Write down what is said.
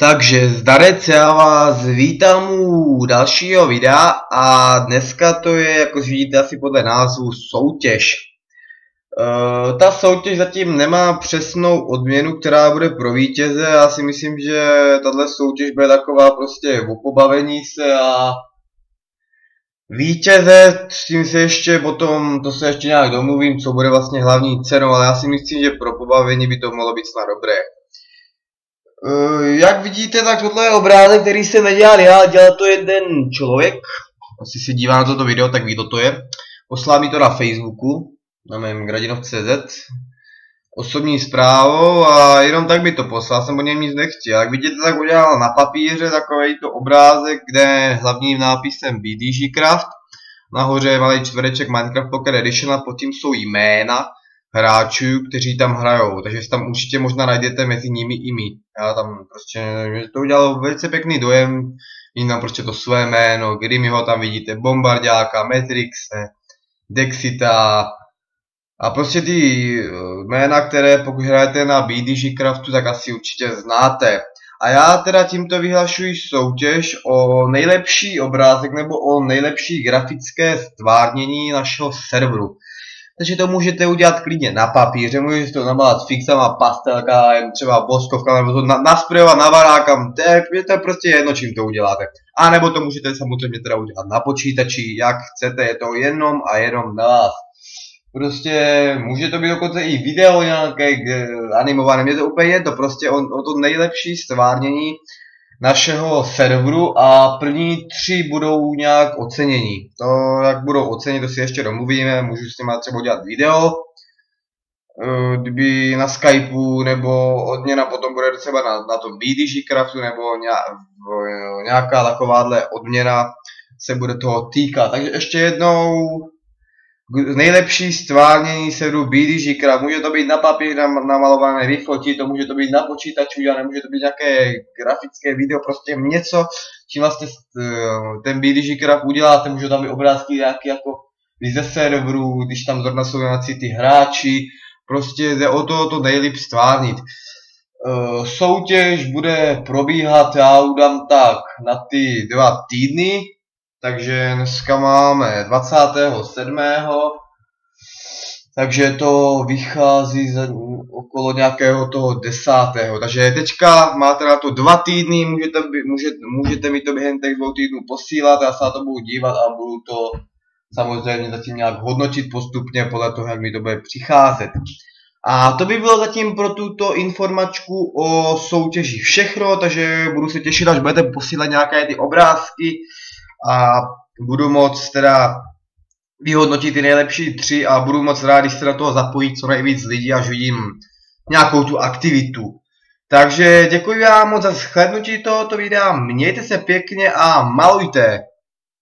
Takže zdarec, já vás vítám u dalšího videa a dneska to je, jak už vidíte asi podle názvu, soutěž. Ta soutěž zatím nemá přesnou odměnu, která bude pro vítěze. Já si myslím, že tahle soutěž bude taková prostě o pobavení se a vítěze, s tím se ještě potom, to se ještě nějak domluvím, co bude vlastně hlavní cenou, ale já si myslím, že pro pobavení by to mohlo být snad dobré. Jak vidíte, tak tohle je obrázek, který jsem nedělal já, dělal to jeden člověk. Asi se dívá na toto video, tak ví, kdo to je. Poslal mi to na Facebooku, na mém Gradinov.cz, osobní zprávou a jenom tak mi to poslal, jsem o něm nic nechtěl. Jak vidíte, tak udělal na papíře takový to obrázek, kde hlavním nápisem BDG Craft. Nahoře je malý čtvereček Minecraft Pocket Edition a pod tím jsou jména hráčů, kteří tam hrajou, takže si tam určitě možná najdete mezi nimi i my. Já tam prostě, to udělalo velice pěkný dojem, jim tam prostě to své jméno, Grimmyho tam vidíte, Bombardiáka, Matrixe, Dexita a prostě ty jména, které pokud hrajete na BDG Craftu, tak asi určitě znáte. A já teda tímto vyhlašuji soutěž o nejlepší obrázek nebo o nejlepší grafické stvárnění našeho serveru. Takže to můžete udělat klidně na papíře, můžete to namalovat fixama, pastelka, třeba boskovka, nebo to nasprejovat na varákam, to je prostě jedno, čím to uděláte. A nebo to můžete samozřejmě teda udělat na počítači, jak chcete, je to jenom a jenom na vás. Prostě může to být dokonce i video nějaké animované, mě to úplně jedno, prostě o to nejlepší stvárnění našeho serveru a první 3 budou nějak ocenění. To, jak budou oceněni, to si ještě domluvíme, můžu s nimi třeba dělat video, kdyby na Skypeu, nebo odměna potom bude třeba na tom BDG Craftu, nebo nějaká takováhle odměna se bude toho týkat. Takže ještě jednou, nejlepší stvárnění serveru BDG Craft, může to být na papír namalované, vyfotit, to může to být na počítači, a nemůže to být nějaké grafické video, prostě něco, čím vlastně ten BDG Craft uděláte, může tam být obrázky nějaký jako ze serveru, když tam zrovna jsou nějaký ty hráči, prostě jde o to nejlíp stvárnit. Soutěž bude probíhat, já udám tak, na ty 2 týdny. Takže dneska máme 27. Takže to vychází okolo nějakého toho 10. Takže teďka máte na to 2 týdny, můžete mi to během těch 2 týdnů posílat, já se na to budu dívat a budu to samozřejmě zatím nějak hodnotit postupně podle toho, jak mi to bude přicházet. A to by bylo zatím pro tuto informačku o soutěži všechno, takže budu se těšit, až budete posílat nějaké ty obrázky a budu moct teda vyhodnotit ty nejlepší 3 a budu moc rád, když se do toho zapojí co nejvíc lidí, až vidím nějakou tu aktivitu. Takže děkuji vám moc za shlédnutí tohoto videa, mějte se pěkně a malujte!